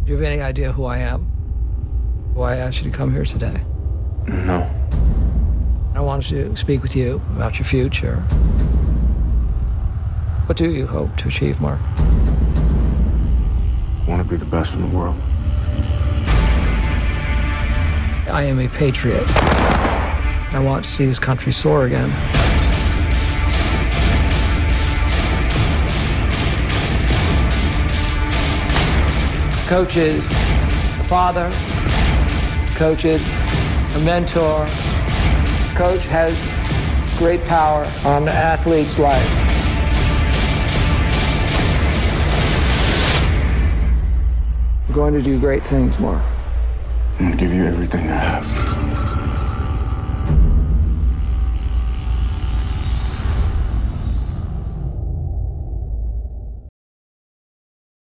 Do you have any idea who I am? Why I asked you to come here today? No. I wanted to speak with you about your future. What do you hope to achieve, Mark? I want to be the best in the world. I am a patriot. I want to see this country soar again. Coach is a father. Coach is a mentor. Coach has great power on the athlete's life. I'm going to do great things, Mark. I'm going to give you everything I have.